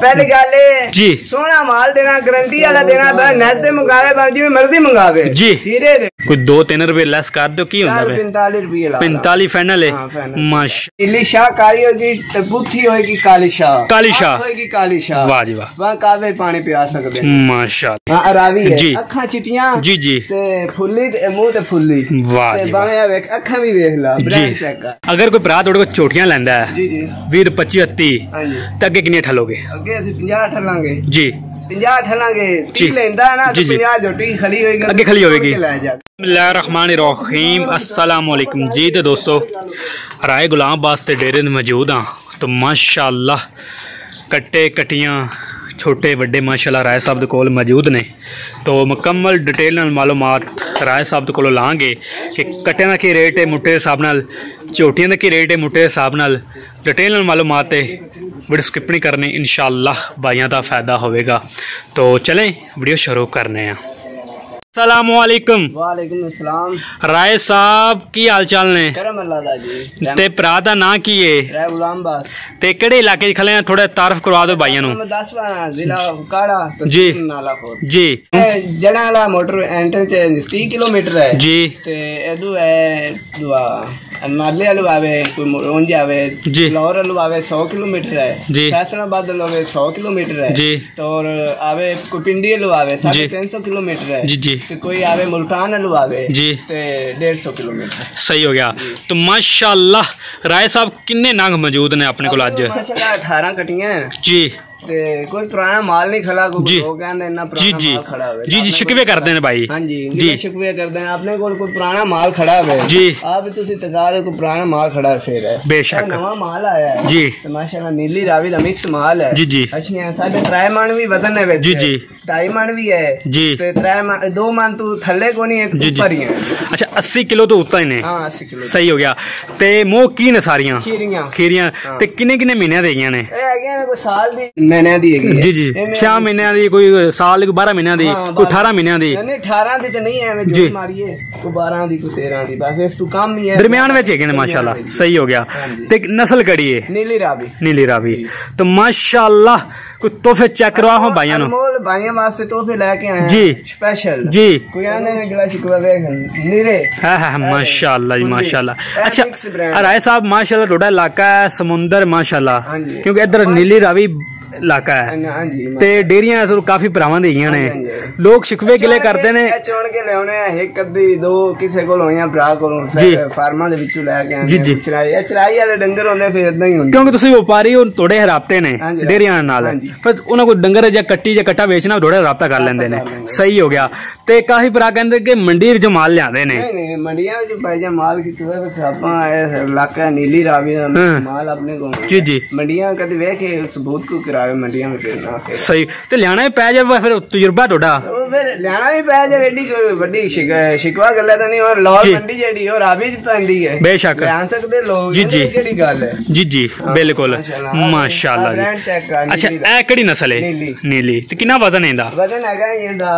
पहली गल जी सोना माल देना, गारंटी वाला देना, नेट ते मंगावे जिवें मर्जी मंगावे जी, धीरे दे कोई 2-3 रुपए लेस कर दो की होंदा वे 45 रुपए ला 45 फाइनल है। माशा नीली शाह काली होगी ते पुठी होगी काली शाह, काली शाह होगी काली शाह। वाह जी वाह, वहां कावे पानी पिया सकदे माशाअल्लाह। हां अरावी है जी, अखां चिटियां जी जी ते फुल्ली ते मुंह ते फुल्ली। वाह ते जी बाया वेख अखां भी वेख ला, ब्रांड चेक कर। अगर कोई भरा थोड़े को चोटियां लैंदा है जी जी 20 25 30 हां जी, ते अगे किन्ने ठलोगे? अगे असि 50 ठलांगे जी 50 ठलांगे। जी। 30 लेंदा है ना तो जी, जी। 50 झोटी खली होएगी अगे खली होएगी। ले जा। बिस्मिल्लाहिर्रहमानिर्रहीम, अस्सलाम वालेकुम जी। तो दोस्तों राय गुलाम अब्बास ते डेरे मौजूद हाँ। तो माशाअल्लाह कट्टे कट्टियां छोटे वड्डे माशाअल्लाह राय साहब दे कोल मौजूद ने। तो मुकम्मल डिटेल नाल मालूमात राय साहब दे कोलों लांगे कि कट्टियां दा की रेट है मुट्टे दे हिसाब नाल, झोटियां दा की रेट है मुट्टे दे हिसाब नाल, डिटेल नाल मालूमात है। वीडियो स्किप नहीं करनी, इंशाअल्लाह भाइयों का फायदा होगा। तो चलें वीडियो शुरू करने हैं। अस्सलामुअलैकुम। वालेकुम अस्सलाम। राय साहब की हाल चाल ने? करम अल्लाह दा जी। ते भरा दा नाम की है? राय गुलाम अब्बास। ते केड़े इलाके च खले हैं, थोड़ा तारफ करवा दो भाइयों नु। 10वां जिला काड़ा जी नालाकोट जी। जड़ा वाला मोटर एंट्री च 30 किलोमीटर है जी। ते एदू है दुआ नाले वालू आवे, कोई मोरंज आवे जी, लाहौर वालू आवे 100 किलोमीटर है जी, फैसलाबाद वालू आवे 100 किलोमीटर है जी, तो और आवे कोई पिंडी वालू आवे 350 किलोमीटर है जी जी, ते कोई आवे मुल्तान वालू आवे जी ते 150 किलोमीटर। सही हो गया। तो माशाअल्लाह राय साहब किन्ने नाग मौजूद ने अपने को अज? माशाअल्लाह 18 कटियां जी। ते कोई पुराना माल नहीं खड़ा, कोई लोग कहंदे इन्ना जी पुराना जी माल खड़ा है जी जी, शिकवे करते हैं भाई। हां जी जी शिकवे करते हैं अपने कोल कोई पुराना माल खड़ा है जी। आप भी तुसी तका दे कोई पुराना माल खड़ा है फिर है बेशक नवा माल आया है जी। तो माशाल्लाह नीली रावी दा मिक्स माल है जी जी। अच्छी साडे 3 मन भी वजन है जी जी, 2.5 मन भी है जी ते 3 मन 2 मन तू थल्ले को नहीं, एक ऊपर ही है। अच्छा 80 किलो तो उतना ही ने। हां 80 किलो सही हो गया। ते मोह की ने सारियां खीरियां खीरियां ते किन्ने किन्ने महीने दी गईयां ने? ए आगे कोई साल दी महीने दी है जी जी, 6 महीने दी, कोई साल 12 महीने दी, कोई 18 महीने दी। नहीं 18 दी तो नहीं है जो मारिए, कोई 12 दी कोई 13 दी, बस इस तो कम ही है दरमियान में है माशाल्लाह। सही हो गया। ते नस्ल कड़ी है? नीली रावी। नीली रावी। तो माशाल्लाह कोई तोहफे चेक करवा हो भाइयों नु? अनमोल भाइयों वास्ते तोहफे लेके आए हैं जी स्पेशल जी। कोई आने ने गिला शिकवा देख नीरे। हां हां माशाल्लाह जी माशाल्लाह। अच्छा राय साहब माशाल्लाह थोड़ा इलाका है समुंदर माशाल्लाह, क्योंकि इधर नीली रावी इलाका है ते डेरियां तो काफी भरावां ਦੀਆਂ ने। लोग शिकवे गिले करते ने चुन के लेने एक अद्धी दो किसे कोल होइयां भरा कोलों फार्मां दे विचों लेके आने। जी जी, चराई वाले डंगर होंदे फिर इदां ही हुंदे, क्योंकि तुसी व्यापारी हो थोड़े हरापते ने डेरियां नाल, पर उन्हां को डंगर या कट्टी या कट्टा बेचना थोड़ा राबता कर लेंदे ने। सही हो गया। ते काफी भरा कहंदे कि मंडी च माल लियांदे ने। नहीं नहीं मंडियां विच भाईजान माल की तो आपा इलाका नीली रावी दा माल अपने को। जी जी, मंडियां कदी वेखे सबूत को करावे मंडियां में ना। सही ते लियाना ही पै जावे फिर तजुर्बा थोड़ा फिर लियाना भी पै जावे। एडी कोई वड्डी शिकवा गल्ला तो नहीं। और लाहौर मंडी जेडी और रावी च पैंदी है बेशक लिया सकदे लोग। जी जी केड़ी गल है। जी जी बिल्कुल माशाल्लाह जी। अच्छा ए केड़ी नस्ल है? नीली। ते कितना वजन है इंदा? वजन हैगा इंदा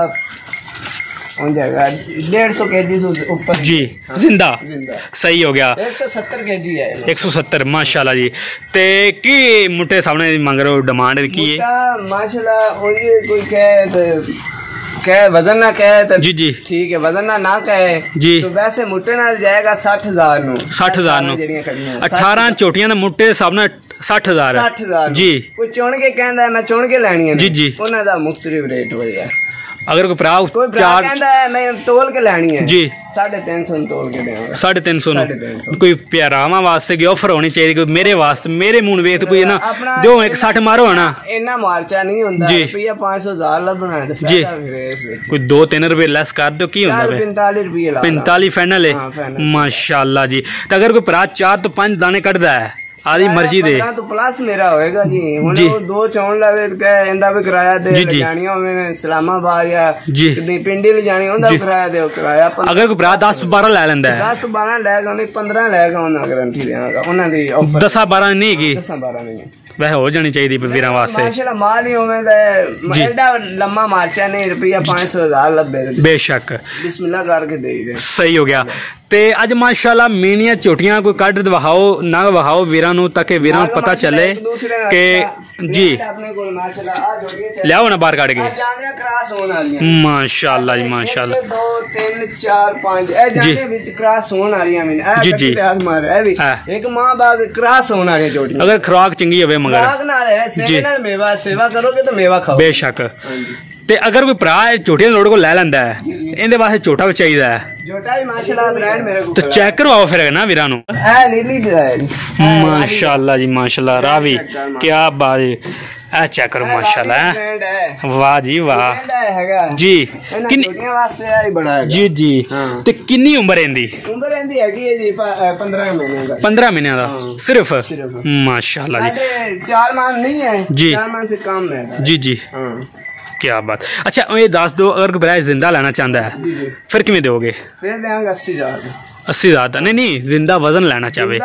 150 केजी से ऊपर जी। जिंदा? सही हो गया। 170 केजी है। 170 माशाल्लाह जी। ते की मुट्टे सामने मांग रहे हो, डिमांड की है? माशाल्लाह कोई कहे वजन ना कहे तो जी जी ठीक है, वजन ना कहे जी तो वैसे मुट्टे नाल जाएगा 60,000 नु। 60,000 नु 18 चोटियां दे मुट्टे सामने 60,000 जी। कोई चुन के कहंदा मैं चुन के लेनी है जी जी, उन्हां दा मुख्तलिफ रेट हो गया। अगर कोई भरा कहंदा है मैं तोल के लेनी है जी 350 तोल के देंगे। 350 कोई प्यारावां वास्ते की ऑफर होनी चाहिए, कोई मेरे वास्ते मेरे मुंह वेख तो कोई ना दो एक 60 मारो है ना, इन्ना मार्चा नहीं हुंदा रुपया 500,000 लबना है तो फायदा फिर इस विच कोई 2-3 रुपए लेस कर दो की हुंदा है? 45 रुपए ला 45 फाइनल है माशाल्लाह जी। तो अगर कोई भरा 4 तो 5 दाने कटदा है आदि मर्जी दे तो प्लस मेरा होएगा जी। हुन वो 2 चौन लावे कह इंदा भी किराया दे जानी होवे इस्लामाबाद या कितनी पिंडी ले जानी होंदा किराया दे किराया। अगर कोई भरा 10-12 ले लेंदा है 10-12 लेगा उन्हें 15 लेगा उन्हां गारंटी देगा उन्हां दी ऑफर 10-12 नहीं की 10-12 नहीं वह हो जानी चाहिए वीरां वास्ते। माशाल्लाह माल ही होवे ते एडा लम्मा मार्चा नहीं रुपया 500,000 लब्बे बेशक बिस्मिल्लाह करके दे दे। सही हो गया। ते अज माशाल्लाह मीनियां चोटियां कोई कड वहाओ ना वहाओ वीरां नूं ताकि वीरां पता चले कि जी लियाओ ना बाहर काट के माशाल्लाह जी माशाल्लाह 2 3 4 5 जी क्रॉस होने वाली जी जी एक मां बाद क्रॉस होने वाली जोड़ी अगर खुराक चंगी होवे मगर खुराक नाल है सेवा नाल मेवा सेवा करोगे तो मेवा खाओ बेशक ते अगर कोई भरा झोटियां लोड को ले लेंदा है इनदे वास्ते झोटा भी चाहिए है झोटा भी माशाल्लाह ब्रांड मेरे को तो चेक करवाओ फिर ना वीरा नु नीली माशाल्लाह जी माशाल्लाह रावी क्या बात है चेक करो माशाल्लाह वाह जी वाह जी जी जी ते कितनी उम्र इनदी जी 15 महीने 15 महीने दा सिर्फ माशाल्लाह जी 4 माह नहीं है जी 4 माह से कम है जी जी क्या बात अच्छा ये दस दो अगर कोई जिंदा लेना चाहता है फिर किमें दोगे फिर देंगे 80,000 80,000 नहीं जिंदा वजन लेना चाहे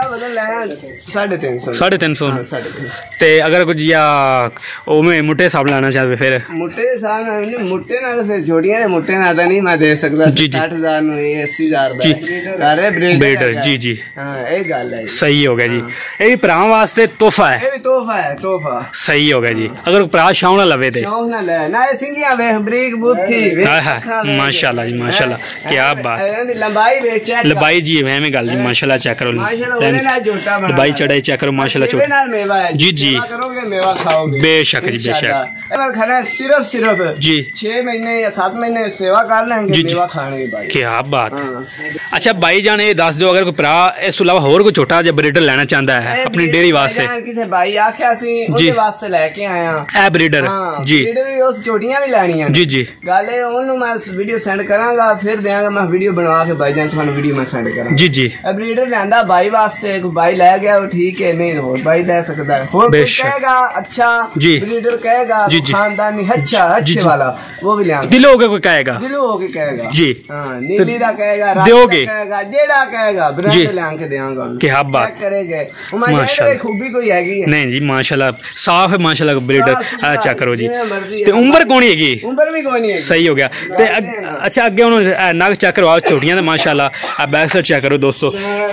350 ते अगर कुछ या ओमे मोटे हिसाब लेना चाहे फिर मोटे हिसाब मोटे ना फिर जोड़ियां मोटे ना नहीं मैं दे सकता 60,000 नु 80,000 दा सारे ब्रीड जी जी हां ये गल है सही हो गया जी ये भी भरा वास्ते तोहफा है ये भी तोहफा है तोहफा सही हो गया जी अगर भरा शौक ना लवे ते शौक ना ले ना सिंगियां वे ब्रीक बुथी माशाल्लाह जी माशाल्लाह क्या बात लंबाई वे चेक लंबाई जी मैं गल जी माशाल्लाह चेक करो लंबाई चढ़ाई चेक करो माशाल्लाह जी जी मेवा खाओगे बेशक जी बेशक सिर्फ जी 6 महीने या 7 महीने सेवा कर लेंगे मेवा खाने के बाद क्या बात अच्छा भाई जान ये दस दो अगर कोई भरा इस अलावा होर कोई छोटा जिहा ब्रीडर लेना चाहता है अपनी डेयरी वास्ते किसी भाई आख्या सी उसके वास्ते लेके आया ए ब्रीडर जी ब्रीडर उस छोटियां भी लेनी है जी जी गल है ओनू मैं वीडियो सेंड करांगा फिर देंगा मैं वीडियो बनवा के भाई जान थानू वीडियो मैं सेंड करांगा जी जी ब्रीडर लेंदा भाई वास्ते कोई भाई ले गया वो ठीक है नहीं होर भाई ले सकता है होर कोई कहेगा अच्छा ब्रीडर कहेगा खानदानी अच्छा अच्छे वाला वो भी ले दिलो होके कोई कहेगा दिलो होके कहेगा जी हां नीली दा कहेगा दोगे कहेगा जेड़ा कहेगा ब्रांड ले आके देंगा क्या बात करेंगे माशाल्लाह खूबी कोई हैगी नहीं जी माशाल्लाह साफ है माशाल्लाह ब्रीडर अच्छा करो जी ते उम्र कोनी हैगी उम्र भी कोनी है सही हो गया ते अच्छा आगे हुन नग चेक करवाओ छोटियां ते माशाल्लाह बैक साइड चेक करो दोस्तों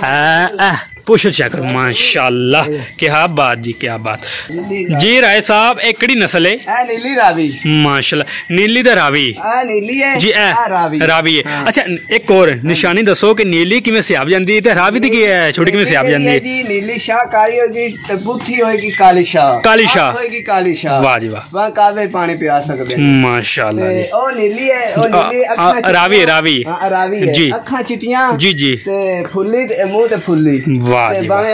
पुश चेक करो माशाल्लाह क्या बात जी क्या बात जी राय साहब एक कड़ी नस्ल है नीली रावी माशाल्लाह नीली दा रावी नीली है जी रावी है अच्छा एक और निशानी दसो कि नीली किवें सियाब जांदी है ते रावी दी की है छोटी किवें सियाब जांदी है जी नीली शाह काली होगी ते बुथी होगी काली शाह होगी काली शाह वाह जी वाह वहां कावे पानी पिया सकदे माशाल्लाह जी ओ नीली है ओ नीली अखा रावी रावी है जी अखा चिटियां जी जी ते फुल्ली ते मुंह ते फुल्ली सही हो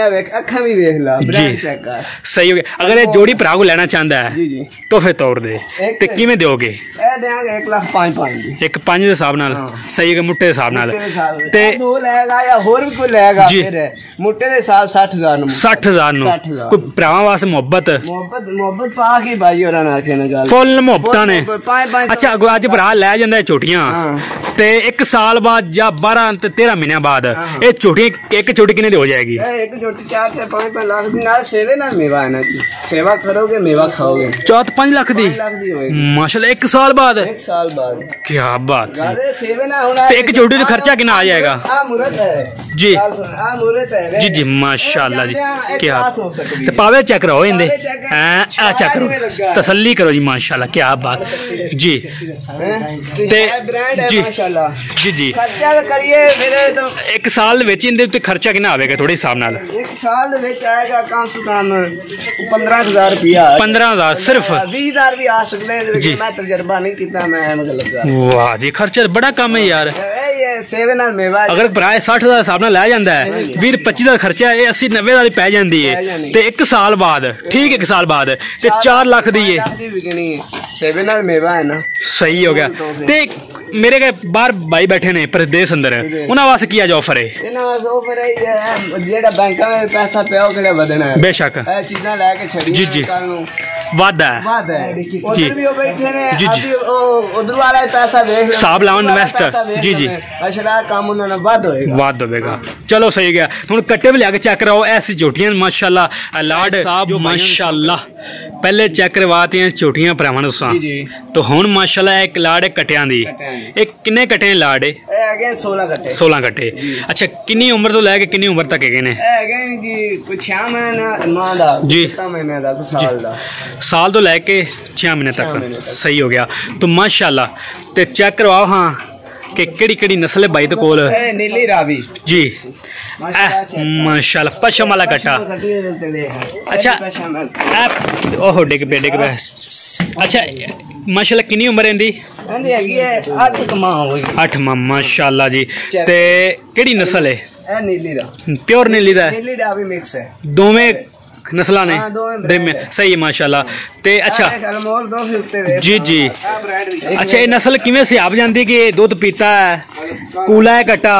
गया अगर ये जोड़ी भरा को लेना चाहता है जी जी तो फिर तोड़ दे ते किवें दोगे 1,05,5 एक 5 दे हिसाब नाल सही है मुट्टे दे हिसाब नाल ते दो लेगा या होर भी कोई लेगा फिर मुट्टे दे हिसाब 60,000 नु 60,000 नु कोई भरावां वास्ते मोहब्बत पा के भाई होरा ना के गल फुल मोहब्बतां ने अच्छा अज भरा ले जांदा है छोटियां ते 1 साल बाद या 12 ते 13 महीने बाद ये छोटी एक छोटी किने दी हो जाएगी एक छोटी 4 से 5 लाख दी नाल सेवे नाल मेवा है ना जी सेवा करोगे मेवा खाओगे 4-5 लाख दी माशाल्लाह 1 साल बाद क्या बात है सेवे ना होना एक छोटी तो खर्चा कितना आ जाएगा आ मूरत है जी मूरत है जी जी माशाल्लाह जी क्या तो पावे चेक करो इंदे हां चेक करो तसल्ली करो जी माशाल्लाह क्या बात जी ते ब्रांड है माशाल्लाह जी जी खर्चा करिए फिर तो 1 साल विच इंदे ते खर्चा कितना आवेगा थोड़े हिसाब नाल 1 साल दे विच आएगा कम से कम 15,000 रुपया 15,000 सिर्फ 20,000 भी आ सकते हैं मैं तजुर्बा नहीं किया मैं लगा वाह जी खर्चा बड़ा कम है यार ये सेवे नाल मेवा अगर भरा 60,000 हिसाब नाल ले जांदा है 20-25 दा खर्चा है 80-90 दा पै जांदी है ते 1 साल बाद ठीक 1 साल बाद ते 4 लाख दी है सेवे नाल मेवा है ना सही हो गया ते मेरे के बाहर भाई बैठे ने प्रदेश अंदर उन्हां वास्ते की ऑफर है इन्हां वास्ते ऑफर है जेड़ा बैंकां में पैसा पिया ओ केड़ा वधना है बेशक ए चीज़ां लेके छड़ी जी जी वादा है उधर भी वो बैठे ने आदि उधर वाला पैसा देख हिसाब लावन इन्वेस्टर जी जी अशरा काम उन्होंने वाद होएगा चलो सही गया हुन कट्टे भी लेके चेक कराओ ऐसी झोटियां माशाल्लाह लाड साहब माशाल्लाह पहले चेक करवाती छोटियां भरावां तुसां तो हुण माशाल्लाह एक लाड़ है कट्टियां दी एक किन्ने कट्टे लाड़ है 16 कट्टे अच्छा किन्नी उम्र तो लैके किन्नी उम्र तक है ने जी कोई 6 महीना मां दा जी 7 महीने दा साल दा साल तो लैके 6 महीने तक सही हो गया तो माशाल्लाह ते चेक करवाओ हाँ कि केड़ी नस्ल है भाई तो कोल नीली रावी जी माशाल्लाह पशम वाला कट्टा अच्छा ओहो डिग पे अच्छा माशाल्लाह किन्नी उम्र है इंदी 8 माह माशाल्लाह जी ते केड़ी नस्ल है नीली दा प्योर नीली दा मिक्स है दोवें नस्ल ने सही है माशाल्लाह ते अच्छा जी जी अच्छा ये नस्ल किवें से आप जाती कि दुध पीता है कूला है कट्टा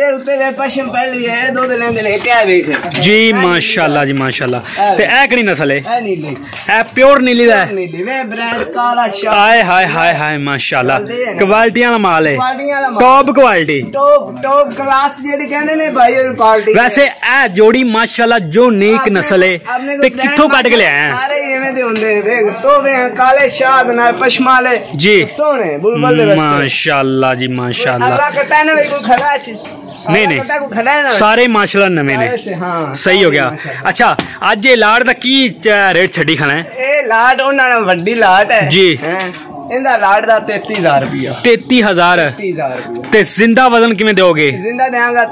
जी माशाल्लाह जी माशाल्लाह ते ए केड़ी नस्ल है ए प्योर नीली दा हाय हाय हाय हाय माशाल्लाह क्वालिटी वाला माल है टॉप क्वालिटी टॉप क्लास जेडी कहंदे ने भाई क्वालिटी वैसे ए जोड़ी माशाल्लाह जो नीक नस्ल है ते कित्थों कट के ले आए सारे इवें दे हुंदे देख तोवे काले शाद नाल पशमाले जी सोने बुलबुल दे बच्चे माशाल्लाह जी माशाल्लाह अल्लाह कटा ने कोई खड़ा है नहीं सारे माशाल्लाह नवे ने सही हो गया अच्छा आज ये लाड़ दा की रेट छड़ी खाना है ए लाड़ ओना ने वड्डी लाड़ है जी इंदा लाड़ दा 33000 रुपया 33000 ते जिंदा वजन किवें दोगे जिंदा देंगा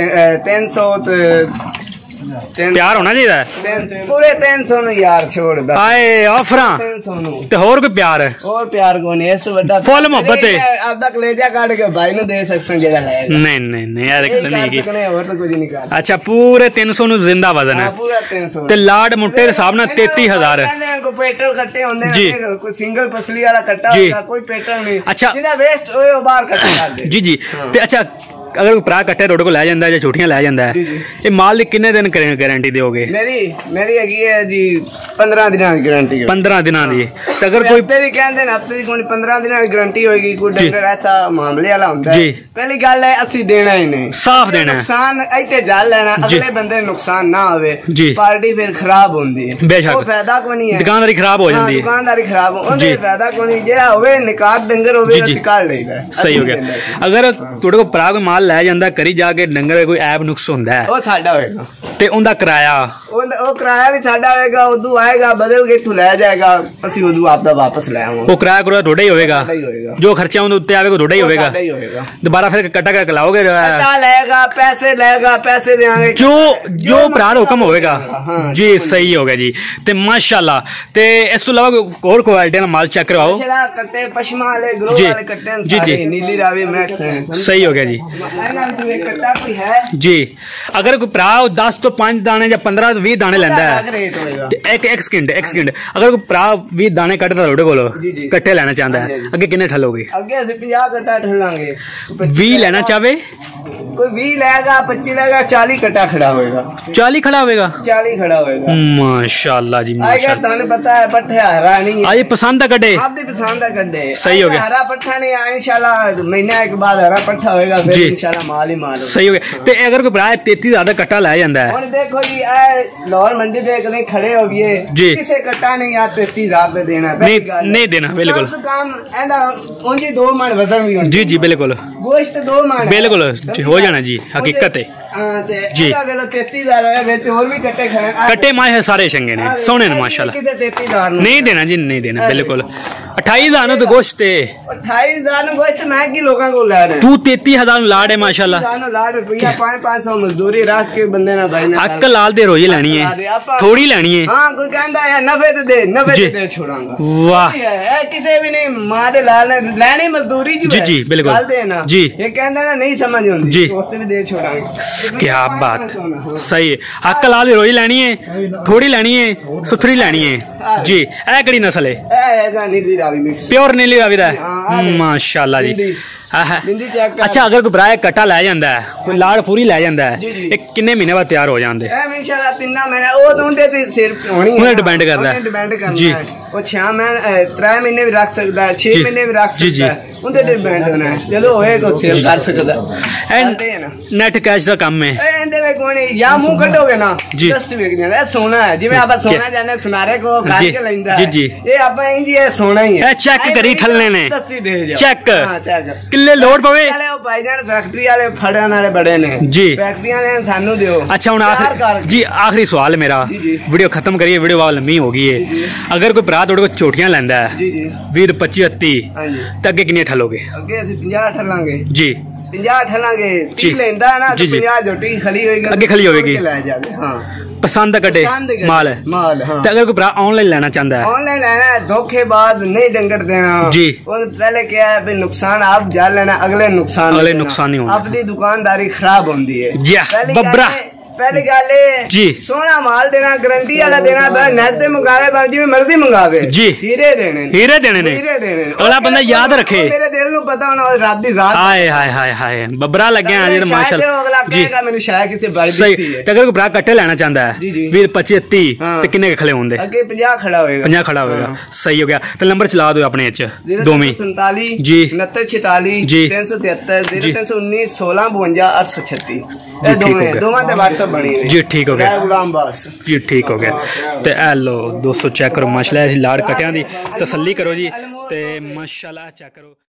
350 प्यार होना चाहिए पूरे 300 नु यार छोड़ दे आए ऑफर ते होर कोई प्यार है और प्यार कोनी इस बड़ा फुल मोहब्बत है अब तक ले जा काट के भाई नु दे सकसन जेड़ा लेगा नहीं यार नहीं की और तो कुछ नहीं कर अच्छा पूरे 300 नु जिंदा वजन है पूरा 300 ते लाड मुट्टे दे हिसाब नाल 33000 को पेट्रोल कट्टे होंदे ने कोई सिंगल पसली वाला कट्टा होता कोई पेट्रोल नहीं अच्छा सीधा वेस्ट होए बाहर कट्टा कर दे जी ते अच्छा अगर कोई भरा कट्टे रोड को लै जांदा है या छोटियां लै जांदा है ये माल दी कितने दिन गारंटी दोगे मेरी हैगी है जी 15 दिनां की गारंटी 15 दिनां दी ते अगर कोई हफ्ते दी कहंदे ने हफ्ते दी कोई 15 दिनां की गारंटी होएगी कोई डंगर ऐसा मामले वाला हुंदा है पहली गल है असि देना ही नहीं साफ देना है नुकसान इते जल लेना अगले बंदे नुकसान ना होवे पार्टी फिर खराब होंदी है बेशक वो फायदा कोई नहीं है दुकानदारी खराब हो जांदी है दुकानदारी खराब होंदी फायदा कोई नहीं जेड़ा होवे निकाल डंगर होवे निकाल लेगा सही हो गया अगर तोड़े को भरा कोई माल लै जांदा करी जाके डंगर कोई ऐब नुक्स होंदा है वो साडा होएगा ते उनदा किराया वो किराया भी साडा होएगा उदू आएगा बदल के तू ले जाएगा असि उदू आपदा वापस ले आवांगे वो किराया करो थोड़ा ही होएगा जो खर्चा उनदे उत्ते आवेगा थोड़ा ही होएगा दोबारा फिर कट्टा करके लाओगे कट्टा लेगा पैसे देंगे जो भरा हुक्म होएगा जी सही हो गया जी ते माशाल्लाह ते इस तो अलावा और क्वालिटी दा माल चेक करवाओ कट्टे पशमा वाले ग्रो वाले कट्टे सारे नीली रावी मैक्स हैं सही हो गया जी कट्टा कोई है जी अगर कोई भरा 10 तो 5 दाने या 15 तो 20 दाने लेंदा है एक सेकंड अगर कोई भरा 20 दाने कटदा रोडे कोलो कट्टे लेना चाहता है अगे कितने ठलोगे अगे असि 50 कट्टा ठलांगे 20 लेना चाहे कोई 20 लेगा 25 लेगा 40 कट्टा खड़ा होएगा 40 खड़ा होएगा 40 खड़ा होएगा माशाल्लाह जी माशाल्लाह ताने पता है पट्ठे हरा नहीं आज पसंद है कड्डे आपदी पसंद है कड्डे सही हो गया हरा पट्ठा नहीं है इंशाल्लाह महीना एक बाद हरा पट्ठा होएगा फिर इंशाल्लाह माल ही माल सही हो गया ते अगर कोई भरा 33000 कट्टा लै जांदा है हुन देखो जी ए लाहौर मंडी दे कदे खड़े हो गए किसे कट्टा नहीं यार 33000 पे देना नहीं देना बिल्कुल काम एंदा ओंजी 2 मन वजन भी होंदी जी बिल्कुल गोश्त 2 मन बिल्कुल हो जाना जी हकीकत है जी 33000 है बेच और भी कट्टे माए सारे चंगे ने सोने ने माशाल्लाह नहीं देना जी नहीं देना बिल्कुल 28000 तो गोश्त है 28000 गोश्त मैं की लोगों को ला रहे तू 33000 लाड़ है माशाल्लाह लाड़ रुपया 500 मजदूरी रख के बंदे ना भाई ना अक लाल दे रोजी लेनी है थोड़ी लेनी है हां कोई कहंदा है 90 दे छोड़ांगा वाह है किसे भी नहीं मां दे लाल ने लेनी मजदूरी जी बिल्कुल डाल देना जी ये कहंदा ना नहीं समझ आउंदी जी उससे भी दे छोड़ांगे क्या बात सही है अक लाल रोजी लेनी है थोड़ी लेनी है सुथरी लेनी है जी ए केड़ी नस्ल है नीली रावी मिक्स प्योर नीली रावी दा माशाल्लाह जी अच्छा अगर कोई भरा कट्टा लै जांदा है कोई लाड़ पूरी लै जांदा है एक किन्ने महीने बाद तैयार हो जांदे इंशाल्लाह 3 महीने ओ दोंदे ते सिर होनी है डिपेंड करदा है जी ओ 6 महीने 3 महीने भी रख सकदा है 6 महीने भी रख सकदा है उनते डिपेंड होना है चलो होएगा सेल कर सकदा एंड नेट कैश दा काम है एंदे वे कोनी या मुंह कटोगे ना जस्ट वेख जांदा सोना है जिवें आप सोना जाने सुनारे को जी जी जी ये आप इंजी सोना ही है चेक करी थल्ले ने चेक किले लोड पवे भाईजान फैक्ट्री वाले फड़न वाले बड़े ने जी फैक्ट्री वाले सानू दियो। अच्छा हुन आखिरी जी आखिरी सवाल मेरा वीडियो खत्म करिए वीडियो बहुत लंबी हो गई है अगर कोई भरा तोड़े को चोटियां लेंदा है 20 25 30 ते अगे किन्ने ठलोगे अगे असि 50 ठलांगे जी 50 ठलांगे 30 लेंदा है ना तो 50 जोटी खली होएगी अगे खली होएगी हां पसंद कटे माल है माल हां तो अगर कोई भरा ऑनलाइन लेना चाहता है ऑनलाइन लेना है धोखेबाज नहीं डंगर देना जी और पहले क्या है भाई नुकसान आप जा लेना अगले नुकसान नहीं होना अपनी दुकानदारी खराब होती है जी बबरा पहली गल जी सोना माल देना गारंटी वाला देना नेट ते मंगावे बाबू जी मर्जी मंगावे जी हीरे देने ने अगला बंदा याद रखे मेरे दिल नु पता होना रात दी रात हाय हाय हाय हाय बबरा लगे आज माशाल्लाह अगला कहेगा मैंने शायद किसी बारी सही अगर कोई भरा कट्टे लेना चाहता है 20 25 30 ते किन्ने खड़े होंगे अगे 50 खड़ा होएगा 50 खड़ा होएगा सही हो गया तो नंबर चला दो अपने च दोवें 47 जी 6946 जी 373 0319 1652 836 ये दोवें ते WhatsApp बनी है जी ठीक हो गया गुलाम बस जी ठीक हो गया ते ए लो दोस्तों चेक करो माशाल्लाह लाड़ कटियां दी तसल्ली करो जी ते माशाल्लाह चेक करो।